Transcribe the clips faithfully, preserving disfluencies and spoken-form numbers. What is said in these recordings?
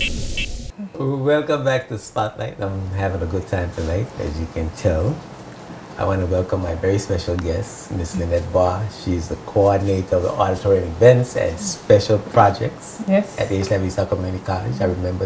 Welcome back to Spotlight. I'm having a good time tonight, as you can tell. I want to welcome my very special guest, Miss Lynette Barr. She's the coordinator of the auditorium events and special projects yes. at H W South Community College. I remember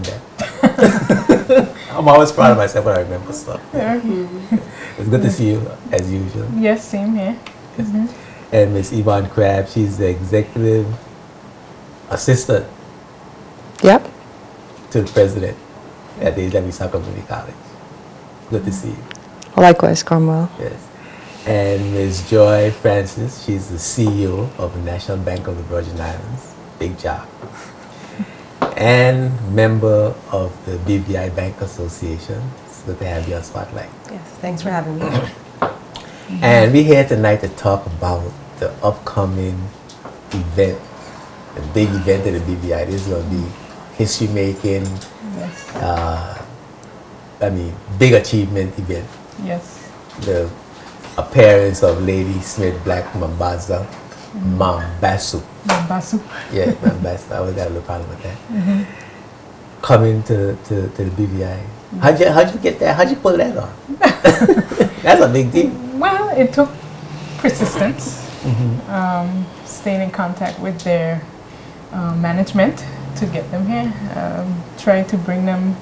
that. I'm always proud of myself when I remember stuff. Yeah. It's good to see you, as usual. Yes, same here. Yes. Mm-hmm. And Miss Yvonne Crabb, she's the executive assistant Yep. to the president at the H W South Community College. Good to see you. Likewise, Cromwell. Yes. And Miz Joy Francis, she's the C E O of the National Bank of the Virgin Islands. Big job. And member of the B V I Bank Association. It's good to have you on Spotlight. Yes, thanks for having me. And we're here tonight to talk about the upcoming event, the big event at the B V I. This is going to be history making, Yes. uh, I mean, big achievement event. Yes. The appearance of Lady Smith Black Mambazo, mm-hmm. Mambasu. Mambasu. Yeah, Mambasu. I always got a little problem with that. Mm-hmm. Coming to, to, to the B V I. How'd you, how'd you get that? How'd you pull that off? That's a big deal. Well, it took persistence, Mm-hmm. um, staying in contact with their uh, management to get them here. Um, try to bring them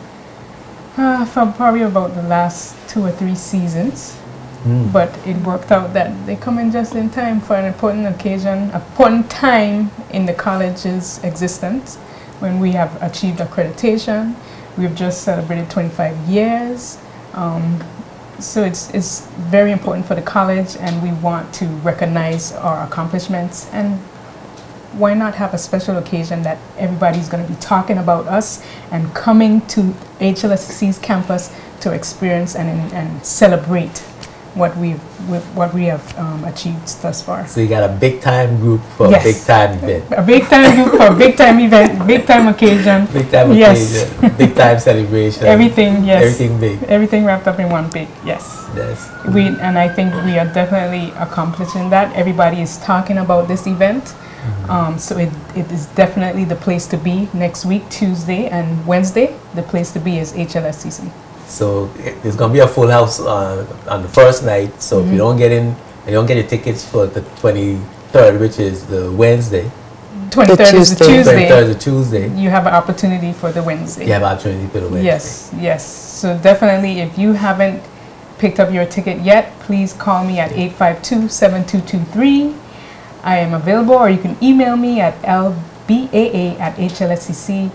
uh, for probably about the last two or three seasons. Mm. But it worked out that they come in just in time for an important occasion, important time in the college's existence when we have achieved accreditation. We've just celebrated twenty-five years. Um, so it's, it's very important for the college, and we want to recognize our accomplishments. And why not have a special occasion that everybody's going to be talking about us and coming to H L S C C's campus to experience and, and celebrate what we've what we have um, achieved thus far. So you got a big time group for Yes. a big time event. A big time group for a big time event, big time occasion. Big time Yes. occasion, big time celebration. Everything, yes. Everything big. Everything wrapped up in one big, yes. Yes. We and I think we are definitely accomplishing that. Everybody is talking about this event. Mm-hmm. um, so it, it is definitely the place to be next week, Tuesday and Wednesday. The place to be is H L S C C. So it, it's gonna be a full house uh, on the first night. So Mm-hmm. if you don't get in, you don't get your tickets for the twenty-third, which is the Wednesday. twenty-third is the Tuesday. Tuesday. twenty-third is the Tuesday. You have an opportunity for the Wednesday. You have opportunity for the Wednesday. Yes, yes. So definitely, if you haven't picked up your ticket yet, please call me at eight five two, seven two two three. I am available, or you can email me at l b a a at h l s c c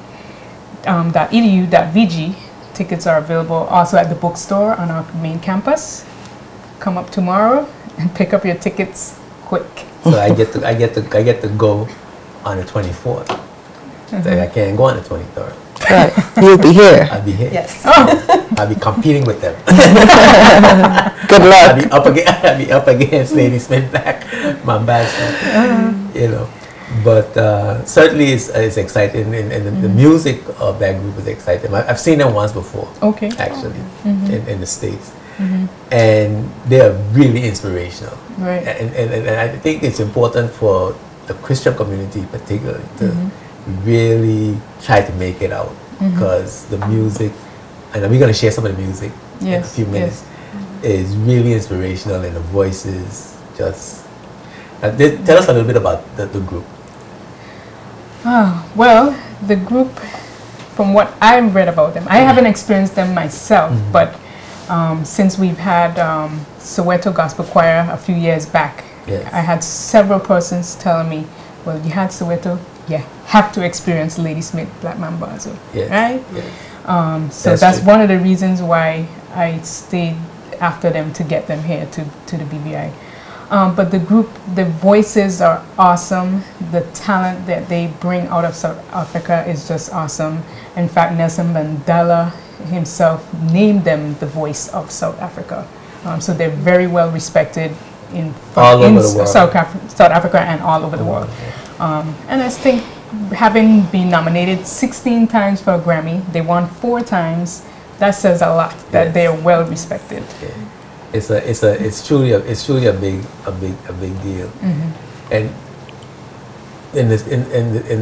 dot e d u dot v g. Tickets are available also at the bookstore on our main campus. Come up tomorrow and pick up your tickets quick. So I get to I get to I get to go on the twenty-fourth. Mm-hmm. So I can't go on the twenty-third. Right. You'll be here. I'll be here. Yes. Oh, I'll be competing with them. Good I'll luck. be up against I'll be up against Lady Smith Black, Mambasu. You know. But uh, certainly it's, it's exciting, and, and the, the music of that group is exciting. I, I've seen them once before, okay. actually, Mm-hmm. in, in the States. Mm-hmm. And they're really inspirational. Right. And, and, and I think it's important for the Christian community particularly to Mm-hmm. really try to make it out, Mhm. because the music, and we're going to share some of the music in a Yes, few minutes, is really inspirational, and the voices just... Uh, th- tell us a little bit about the, the group. Ah, well, the group, from what I've read about them, I haven't experienced them myself, Mhm. but um, since we've had um, Soweto Gospel Choir a few years back, Yes. I had several persons telling me, well, you had Soweto, you have to experience Lady Smith Black Mambazo, Yes. right? Yes. Um, so That's that's, true. one of the reasons why I stayed after them to get them here to, to the B V I. Um, but the group, the voices are awesome. The talent that they bring out of South Africa is just awesome. In fact, Nelson Mandela himself named them the voice of South Africa. Um, so they're very well respected in, All in over the world. South, Af- South Africa and all over the world. Um, and I think having been nominated sixteen times for a Grammy, they won four times. That says a lot that Yes. they are well respected. Yeah. It's a, it's a, it's truly a, it's truly a big, a big, a big deal. Mm-hmm. And in this, in, in the, in the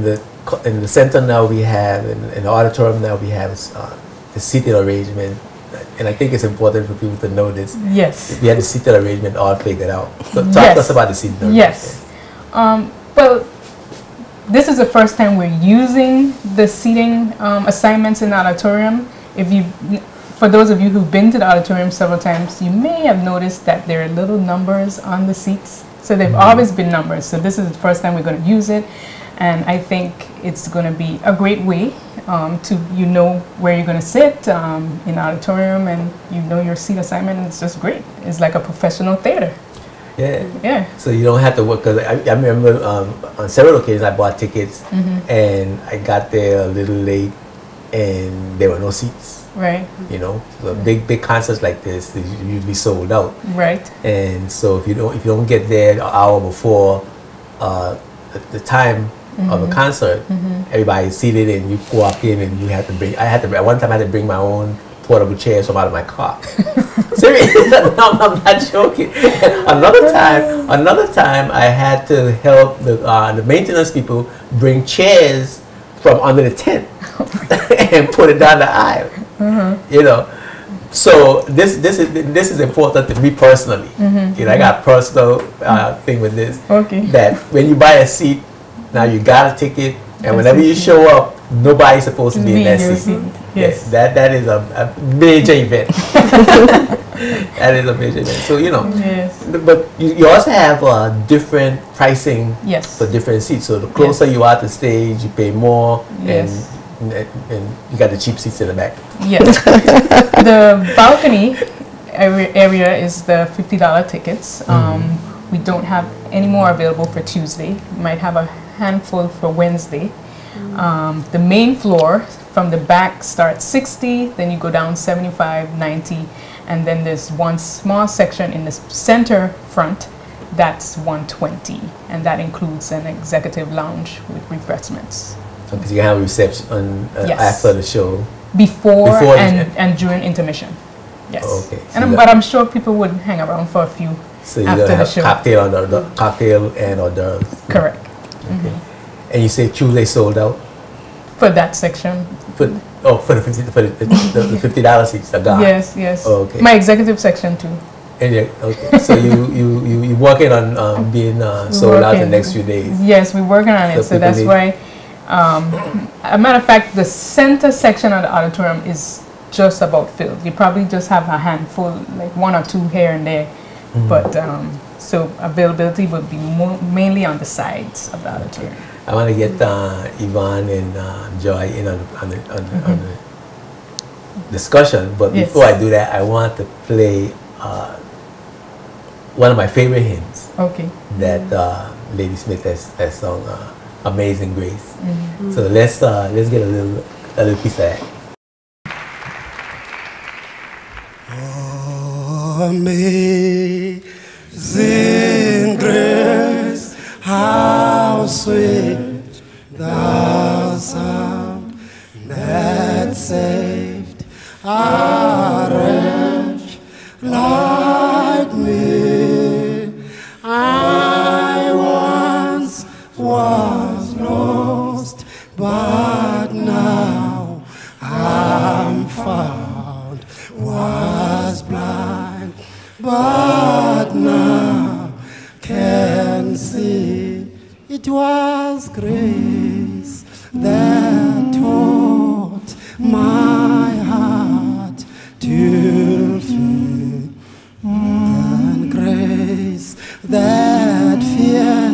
co- in the center now we have, in, in the auditorium now we have uh, the seating arrangement, and I think it's important for people to know this. Yes. We had the seating arrangement all figured out. So talk Yes. to us about the seating arrangement. Yes. Um, well, this is the first time we're using the seating um, assignments in the auditorium. If you, for those of you who've been to the auditorium several times, you may have noticed that there are little numbers on the seats. So they've Mm-hmm. always been numbers. So this is the first time we're going to use it, and I think it's going to be a great way um, to you know where you're going to sit um, in the auditorium, and you know your seat assignment. And it's just great. It's like a professional theater. Yeah. Yeah. So you don't have to work, because I, I remember um, on several occasions I bought tickets Mm-hmm. and I got there a little late and there were no seats. Right. You know, so big big concerts like this is usually sold out, Right. and so if you don't if you don't get there an hour before uh, the, the time of a concert, everybody's seated and you walk in and you have to bring. I had to bring, one time I had to bring my own portable chairs from out of my car. Seriously, no, I'm not joking. Another time, another time I had to help the uh, the maintenance people bring chairs from under the tent and put it down the aisle. You know, so this this is this is important to me personally. You know, I got a personal uh, thing with this. Okay. That when you buy a seat, now you got a ticket, and whenever you show up, nobody's supposed to be in that your seat. Yes. That that is a, a major event. That is a major event. So you know, Yes. but you, you also have uh, different pricing Yes. for different seats. So the closer you are to stage, you pay more, Yes. and, and and you got the cheap seats in the back. Yes. The balcony area, area is the fifty dollar tickets. Um, we don't have any more available for Tuesday. We might have a handful for Wednesday. Um, the main floor from the back starts sixty, then you go down seventy-five, ninety, and then there's one small section in the center front that's one twenty, and that includes an executive lounge with refreshments. Because you can have a reception on, uh, Yes. after the show. Before, Before the- and, and during intermission. Yes. Oh, okay. So And, you but got- I'm sure people would hang around for a few. So you're After gonna the have show. cocktail on the, the cocktail and hors d'oeuvres. Correct. And you say Tuesday sold out For that section. for oh for the fifty for the, the, the fifty dollar seats are gone. Yes, yes. Oh, okay. My executive section too. And you okay. So you you you you working on um, being uh, sold out the Working. next few days. Yes, we're working on it. So So, people that's need- why, um, a matter of fact, the center section of the auditorium is just about filled. You probably just have a handful, like one or two here and there. Mm-hmm. But um, so availability will be mo- mainly on the sides of the auditorium. I want to get uh, Yvonne and uh, Joy in on the, on the, on the, on the discussion, but Yes. before I do that, I want to play uh, one of my favorite hymns Okay. that uh, Lady Smith has, has sung, uh, "Amazing Grace." So let's uh, let's get a little a little piece of that. Amazing grace, how sweet the sound that saved a wretch like me. I once was lost, but now I'm found. Was blind, but now can see. It was grace that taught my heart to feel, and grace that fear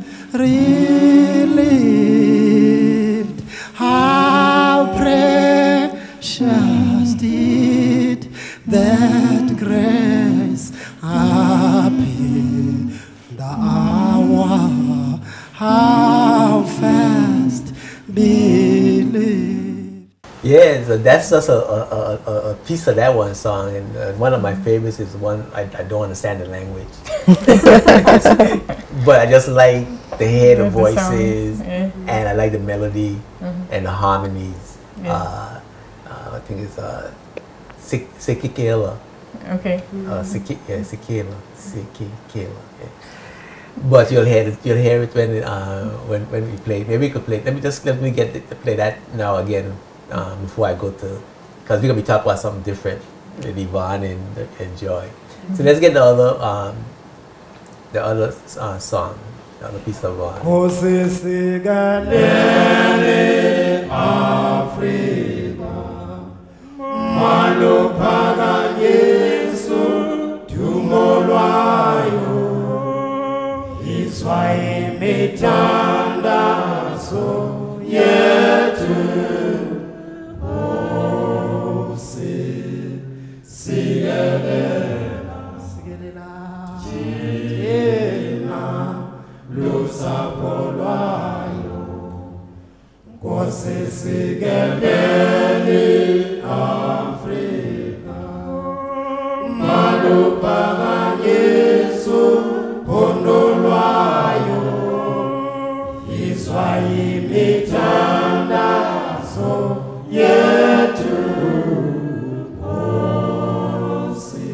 relieved. How precious did that grace appear, the hour how fast believed. Yeah, so that's just a, a, a, a- a piece of that one song, and uh, one of my favorites is one I, I don't understand the language, but I just like the head of Like the sound, voices, yeah. and I like the melody and the harmonies. Yeah. Uh, uh, I think it's uh, Sik- Sikikela, Okay. uh, Siki, yeah, Sikila, Sikikela. Yeah. But you'll hear it. You'll hear it when uh, when when we play. Maybe we could play. Let me just let me get it, to play that now again um, before I go to, because we're gonna be talking about something different with Yvonne and, and Joy. Mm-hmm. So let's get the other um, the other uh, song, the other piece of uh, Mithandazo yethu Nkosi sikelela sikelela thina lusapho lwayo Nkosi sikeleli Afrika maluphakanyiswa phondo lwayo Mithandazo yethu Nkosi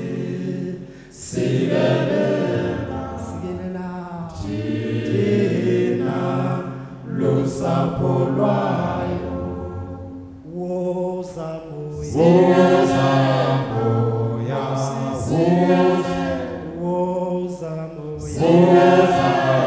sikelela sikelela thina lusapho lwayo woza moya woza moya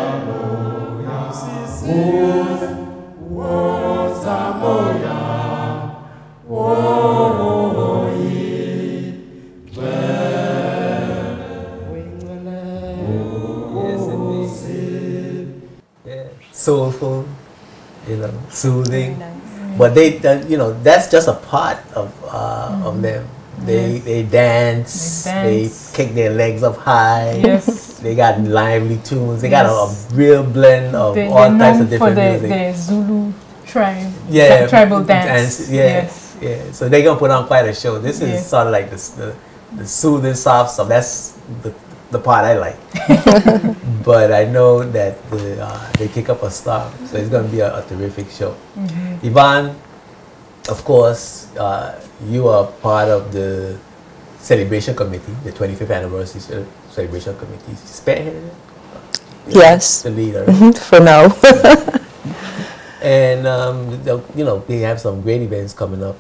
soulful, you know, soothing. But they, uh, you know, that's just a part of uh, mm. of them. They yes. they dance, they dance, they kick their legs up high. Yes. They got lively tunes. They yes. got a, a real blend of they, all types of different for the, music. The Zulu tribe, yeah, tribal dance. dance yeah, yes. yeah. So they're gonna put on quite a show. This is yes. sort of like the, the the soothing soft stuff. That's the the part I like. But I know that the, uh, they kick up a storm, so it's going to be a, a terrific show. Mm-hmm. Yvonne, of course, uh, you are part of the celebration committee, the twenty-fifth anniversary celebration committee. Spearheaded? Yes. The leader. For now. And, um, you know, they have some great events coming up.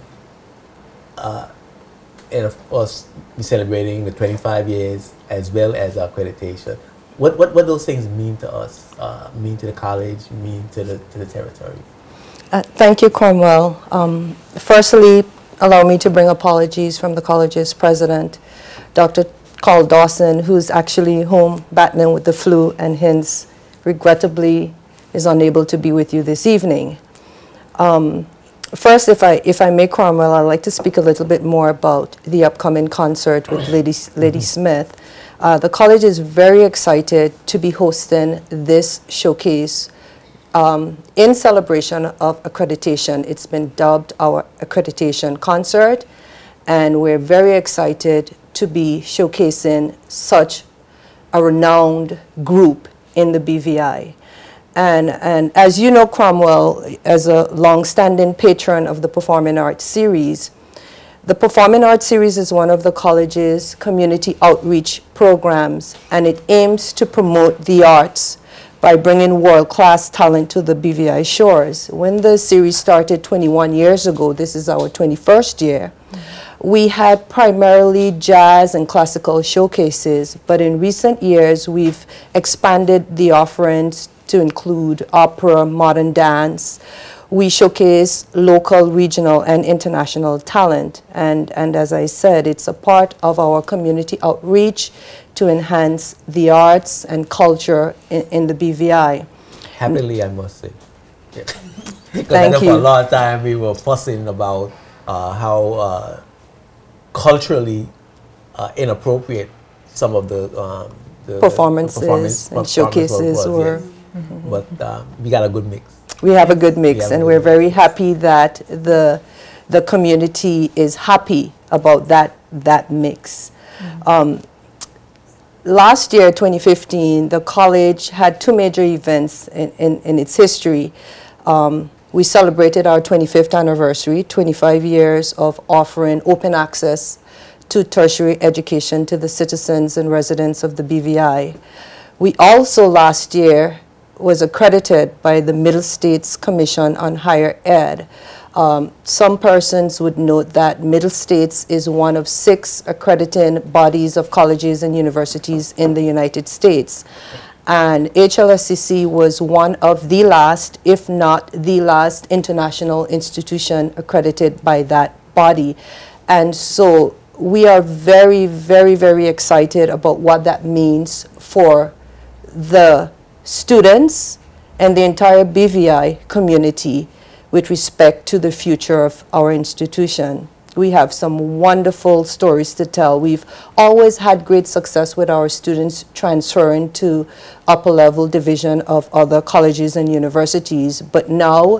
Uh, and of course, we're celebrating the twenty-five years as well as our accreditation. What what what those things mean to us, uh, mean to the college, mean to the to the territory? Uh, thank you, Cromwell. Um, firstly, allow me to bring apologies from the college's president, Doctor Carl Dawson, who's actually home battling with the flu and hence, regrettably, is unable to be with you this evening. Um, First, if I, if I may, Cromwell, I'd like to speak a little bit more about the upcoming concert with Lady, Lady Smith. Uh, the college is very excited to be hosting this showcase um, in celebration of accreditation. It's been dubbed our accreditation concert, and we're very excited to be showcasing such a renowned group in the B V I. And, and as you know, Cromwell, as a long-standing patron of the Performing Arts Series, the Performing Arts Series is one of the college's community outreach programs, and it aims to promote the arts by bringing world-class talent to the B V I shores. When the series started twenty-one years ago, this is our twenty-first year, mm-hmm. we had primarily jazz and classical showcases, but in recent years, we've expanded the offerings to include opera, modern dance. We showcase local, regional, and international talent. And, and as I said, it's a part of our community outreach to enhance the arts and culture in, in the B V I. Happily, I must say. Yeah. Because Thank I know you. for a long time we were fussing about uh, how uh, culturally uh, inappropriate some of the, um, the performances the performance, and showcases was, were. yes. Mm-hmm. But um, we got a good mix. We have a good mix, we and good we're mix. very happy that the the community is happy about that that mix. Mm-hmm. um, last year, twenty fifteen, the college had two major events in, in, in its history. Um, we celebrated our twenty-fifth anniversary, twenty-five years of offering open access to tertiary education to the citizens and residents of the B V I. We also last year was accredited by the Middle States Commission on Higher Ed. Um, some persons would note that Middle States is one of six accrediting bodies of colleges and universities in the United States. And H L S C C was one of the last, if not the last, international institution accredited by that body. And so we are very, very, very excited about what that means for the students and the entire B V I community with respect to the future of our institution. We have some wonderful stories to tell. We've always had great success with our students transferring to upper level division of other colleges and universities, but now,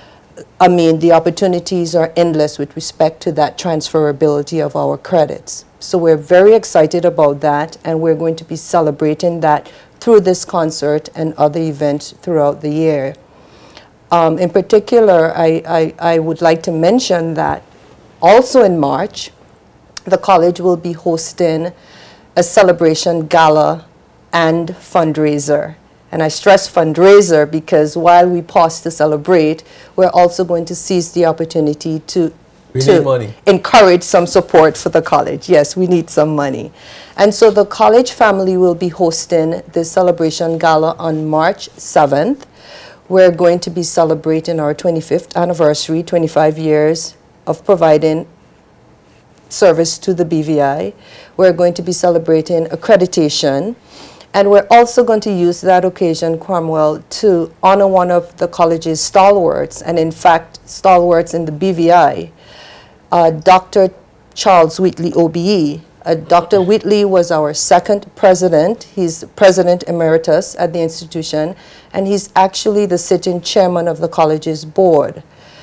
I mean, the opportunities are endless with respect to that transferability of our credits. So we're very excited about that, and we're going to be celebrating that through this concert and other events throughout the year. Um, in particular, I, I, I would like to mention that also in March, the college will be hosting a celebration gala and fundraiser. And I stress fundraiser because while we pause to celebrate, we're also going to seize the opportunity to, to money. encourage some support for the college. Yes, we need some money. And so the college family will be hosting the celebration gala on March seventh. We're going to be celebrating our twenty-fifth anniversary, twenty-five years of providing service to the B V I. We're going to be celebrating accreditation. And we're also going to use that occasion, Cromwell, to honor one of the college's stalwarts, and in fact, stalwarts in the B V I, uh, Doctor Charles Whitley, O B E. Uh, Doctor Whitley was our second president. He's president emeritus at the institution, and he's actually the sitting chairman of the college's board.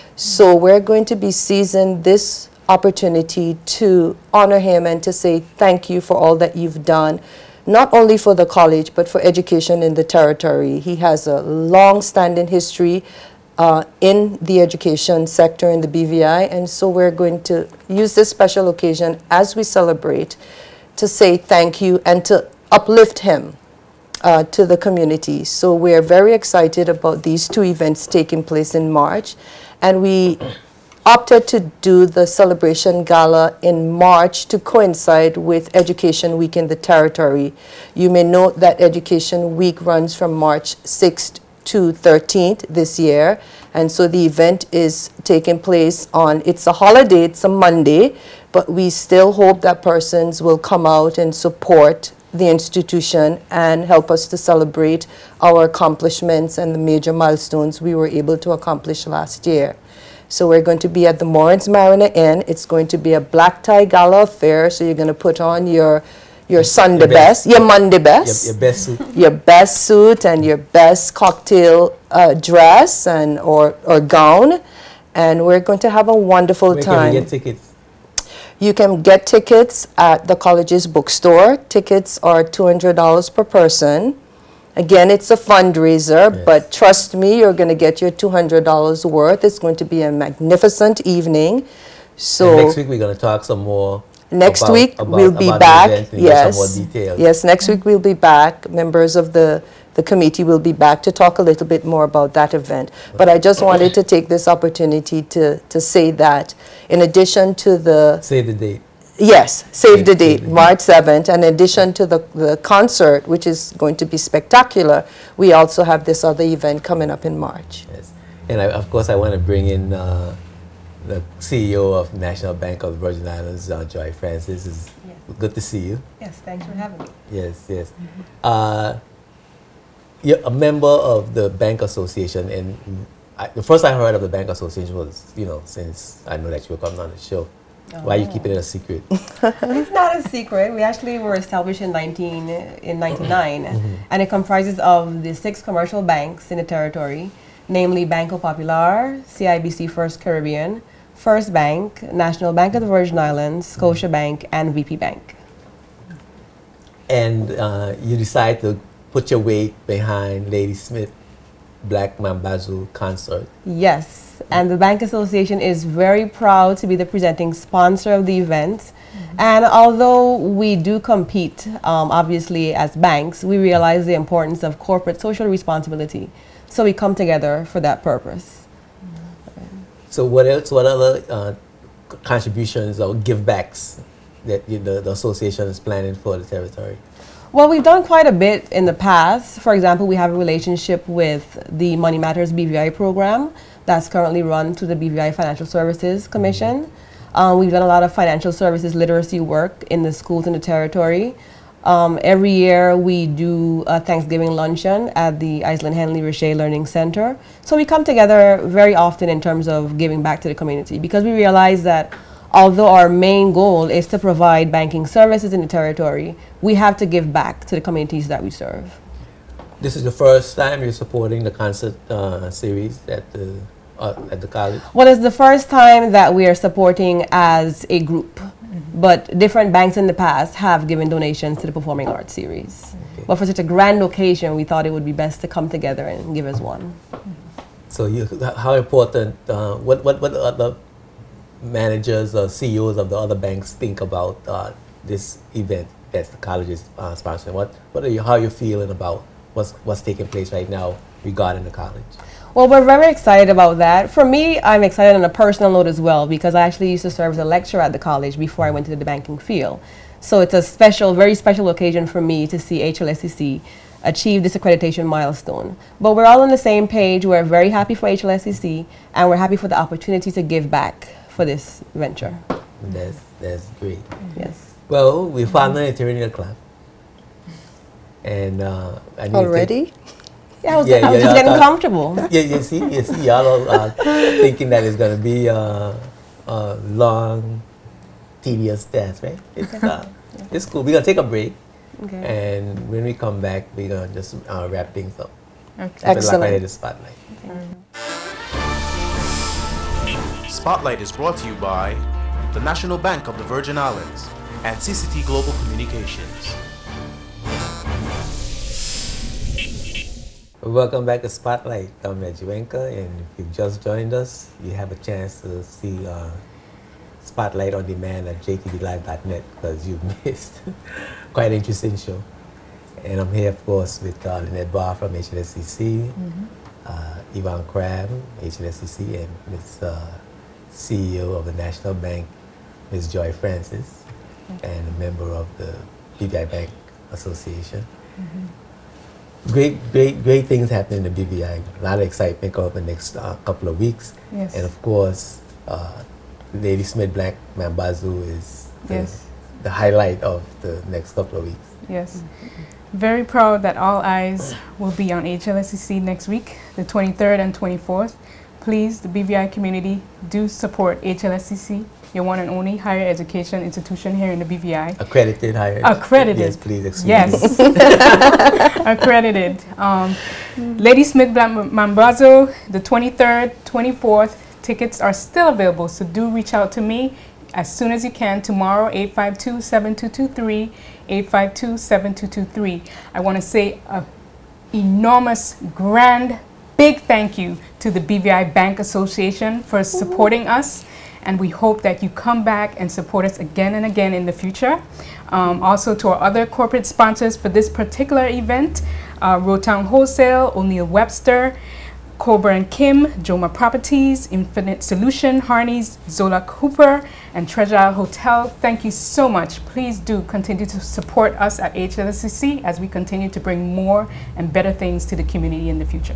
So we're going to be seizing this opportunity to honor him and to say thank you for all that you've done, not only for the college, but for education in the territory. He has a long-standing history uh, in the education sector in the B V I, and so we're going to use this special occasion as we celebrate to say thank you and to uplift him uh, to the community. So we're very excited about these two events taking place in March, and we opted to do the celebration gala in March to coincide with Education Week in the territory. You may note that Education Week runs from March sixth to thirteenth this year, and so the event is taking place on, it's a holiday, it's a Monday, but we still hope that persons will come out and support the institution and help us to celebrate our accomplishments and the major milestones we were able to accomplish last year. So we're going to be at the Morins Marina Inn. It's going to be a black tie gala affair, so you're going to put on your your Sunday your best, best, your Monday best, your, your best suit, your best suit, and your best cocktail uh, dress and or or gown, and we're going to have a wonderful Where time. Can we get tickets? You can get tickets at the college's bookstore. Tickets are two hundred dollars per person. Again, it's a fundraiser, yes. But trust me, you're going to get your two hundred dollars worth. It's going to be a magnificent evening. So and next week we're going to talk some more. Next about, week about, we'll be about back. Yes. Some more details. Yes, next week we'll be back. Members of the, the committee will be back to talk a little bit more about that event. But I just wanted to take this opportunity to, to say that in addition to the... Save the date. Yes, save, save the date, save March seventh. And in addition to the, the concert, which is going to be spectacular, we also have this other event coming up in March. Yes. And I, of course, I want to bring in uh, the C E O of National Bank of the Virgin Islands, uh, Joy Francis. It's yes. Good to see you. Yes, thanks for having me. Yes, yes. Mm-hmm. uh, you're a member of the Bank Association, and I, the first I heard of the Bank Association was, you know, since I know that you were coming on the show. Oh. Why are you keeping it a secret? It's not a secret. We actually were established in nineteen in ninety-nine, mm-hmm. and it comprises of the six commercial banks in the territory, namely Banco Popular, C I B C First Caribbean, First Bank, National Bank of the Virgin Islands, Scotia Bank, and V P Bank. And uh, you decide to put your weight behind Lady Smith Black Mambazo concert. Yes, And the Bank Association is very proud to be the presenting sponsor of the event. Mm-hmm. And although we do compete, um, obviously, as banks, we realize the importance of corporate social responsibility. So we come together for that purpose. Mm-hmm. So what else, what other uh, contributions or give-backs that you, the, the association is planning for the territory? Well, we've done quite a bit in the past. For example, we have a relationship with the Money Matters B V I program that's currently run through the B V I Financial Services Commission. Um, we've done a lot of financial services literacy work in the schools in the territory. Um, every year we do a Thanksgiving luncheon at the Iceland Henley Richey Learning Center. So we come together very often in terms of giving back to the community, because we realize that although our main goal is to provide banking services in the territory, we have to give back to the communities that we serve. This is the first time you're supporting the concert uh, series at the, uh, at the college? Well, it's the first time that we are supporting as a group, mm-hmm. but different banks in the past have given donations to the Performing Arts series. Okay. But for such a grand occasion, we thought it would be best to come together and give as one. So you, how important, uh, what, what, what other managers or C E Os of the other banks think about uh, this event that the college is uh, sponsoring? What, what are you, how are you feeling about what's, what's taking place right now regarding the college? Well, we're very excited about that. For me, I'm excited on a personal note as well, because I actually used to serve as a lecturer at the college before I went into the banking field. So it's a special, very special occasion for me to see H L S C C achieve this accreditation milestone. But we're all on the same page. We're very happy for H L S C C, and we're happy for the opportunity to give back for this venture. That's, that's great. Mm-hmm. Yes. Well, we finally entering the club. And uh, I need already? To yeah, I was, yeah, I was yeah, just getting uh, comfortable. Yeah, you see, you see, y'all are uh, thinking that it's going to be a, a long, tedious task, right? It's, uh, yeah. It's cool. We're going to take a break. Okay. And when we come back, we're going to just uh, wrap things up. Okay. Excellent. Like right at the spotlight. Okay. Spotlight is brought to you by the National Bank of the Virgin Islands and C C T Global Communications. Welcome back to Spotlight. I'm Reggie Wenka, and if you've just joined us, you have a chance to see uh, Spotlight on demand at j t v live dot net, because you've missed quite an interesting show. And I'm here, of course, with uh, Lynette Barr from H L S C C, mm-hmm. uh, Yvonne Crabb, H L S C C, and Miz Uh, C E O of the National Bank, Miz Joy Francis, okay. and a member of the B V I Bank Association. Mm-hmm. Great, great, great things happening in the B V I. A lot of excitement coming up in the next uh, couple of weeks. Yes. And of course, uh, Lady Smith Black Mambazo is the, yes. the highlight of the next couple of weeks. Yes. Mm-hmm. Very proud that all eyes will be on H L S C C next week, the twenty-third and twenty-fourth. Please, the B V I community, do support H L S C C, your one and only higher education institution here in the B V I. Accredited higher Accredited. Yes, please, excuse yes. me. Accredited. Um, mm. Lady Smith Black Mambazo, the twenty-third, twenty-fourth, tickets are still available, so do reach out to me as soon as you can tomorrow, eight five two, seven two two three, eight five two, seven two two three. I want to say a enormous, grand, big thank you to the B V I Bank Association for supporting us, and we hope that you come back and support us again and again in the future. Um, also to our other corporate sponsors for this particular event, uh, Rotown Wholesale, O'Neill Webster, Cobra and Kim, Joma Properties, Infinite Solution, Harney's, Zola Cooper, and Treasure Isle Hotel. Thank you so much. Please do continue to support us at H L S C C as we continue to bring more and better things to the community in the future.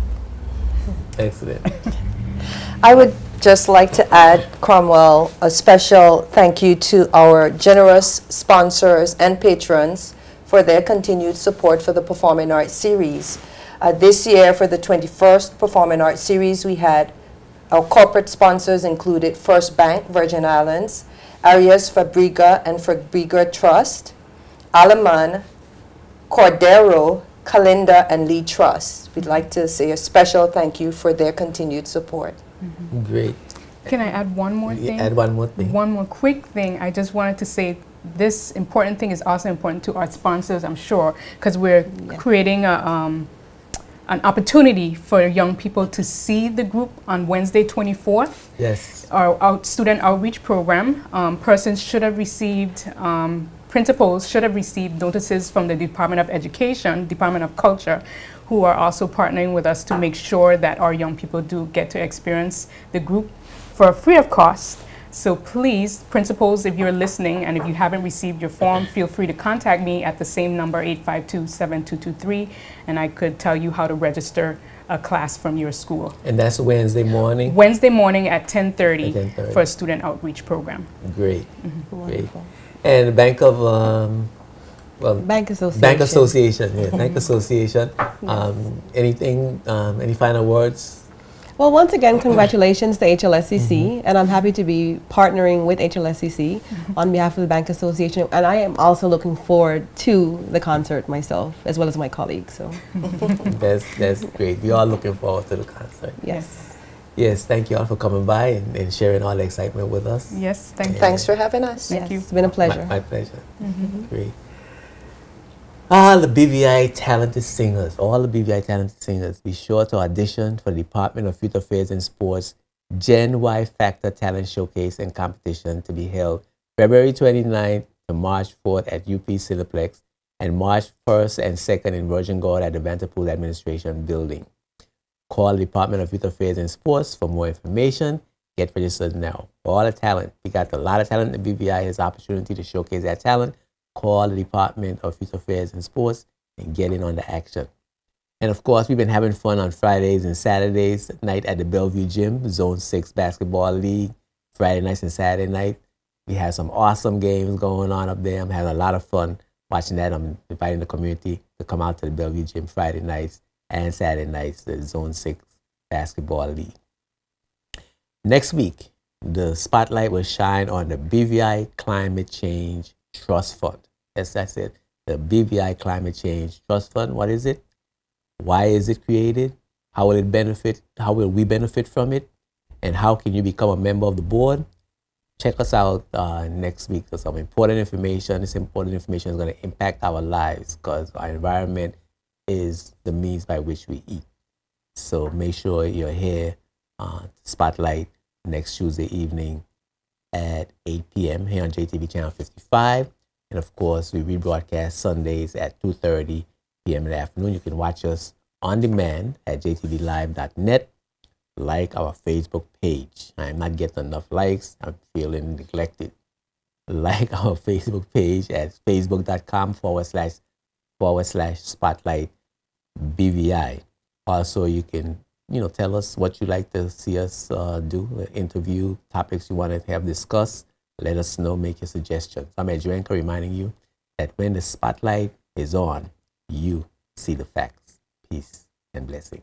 Excellent. I would just like to add, Cromwell, a special thank you to our generous sponsors and patrons for their continued support for the Performing Arts Series. Uh, this year, for the twenty-first Performing Arts Series, we had our corporate sponsors included First Bank, Virgin Islands, Arias Fabriga and Fabriga Trust, Alaman, Cordero, Kalinda, and Lee Trust. We'd like to say a special thank you for their continued support. Mm-hmm. Great. Can I add one more thing? Add one more thing. One more quick thing. I just wanted to say this important thing is also important to our sponsors, I'm sure, because we're yeah. creating a, um, an opportunity for young people to see the group on Wednesday twenty-fourth. Yes. Our out student outreach program. Um, persons should have received, um, principals should have received notices from the Department of Education, Department of Culture, who are also partnering with us to make sure that our young people do get to experience the group for free of cost. So please, principals, if you're listening and if you haven't received your form, feel free to contact me at the same number, eight five two, seven two two three, and I could tell you how to register a class from your school. And that's Wednesday morning? Wednesday morning at ten thirty ten thirty for a student outreach program. Great, Mm-hmm. great. And the Bank of, um, well, Bank Association. Bank Association, yeah, Bank Association. Um, anything, um, any final words? Well, once again, congratulations to H L S C C, mm-hmm. and I'm happy to be partnering with H L S C C mm-hmm. on behalf of the Bank Association, and I am also looking forward to the concert myself, as well as my colleagues. So that's, that's great. We are looking forward to the concert. Yes. Yes, thank you all for coming by and, and sharing all the excitement with us. Yes, thank you. Thanks for having us. Thank yes, you. It's been a pleasure. My, my pleasure. Mm-hmm. Great. Ah, the B V I talented singers, all the B V I talented singers, be sure to audition for the Department of Youth Affairs and Sports Gen Y Factor Talent Showcase and Competition to be held February twenty-ninth to March fourth at U P Cineplex and March first and second in Virgin Gorda at the Vanderpool Administration Building. Call the Department of Youth Affairs and Sports for more information. Get registered now. All the talent, we got a lot of talent. The B V I has opportunity to showcase that talent. Call the Department of Youth Affairs and Sports and get in on the action. And of course, we've been having fun on Fridays and Saturdays night at the Bellevue Gym, Zone six Basketball League, Friday nights and Saturday night. We have some awesome games going on up there. I'm having a lot of fun watching that. I'm inviting the community to come out to the Bellevue Gym Friday nights and Saturday nights, the Zone six Basketball League. Next week, the spotlight will shine on the B V I Climate Change Trust Fund. Yes, that's it. The B V I Climate Change Trust Fund. What is it? Why is it created? How will it benefit? How will we benefit from it? And how can you become a member of the board? Check us out uh, next week for some important information. This important information is going to impact our lives because our environment is the means by which we eat. So make sure you're here uh, Spotlight next Tuesday evening at eight P M here on J T V Channel fifty-five. And of course, we rebroadcast Sundays at two thirty P M in the afternoon. You can watch us on demand at j t v live dot net. Like our Facebook page. I'm not getting enough likes. I'm feeling neglected. Like our Facebook page at facebook.com forward slash forward slash spotlight B V I. Also, you can, you know, tell us what you'd like to see us uh, do, interview, topics you want to have discussed. Let us know, make your suggestions. I'm Edjuenka reminding you that when the spotlight is on, you see the facts. Peace and blessings.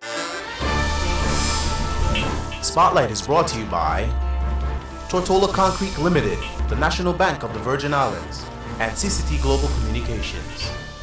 Spotlight is brought to you by Tortola Concrete Limited, the National Bank of the Virgin Islands, and C C T Global Communications.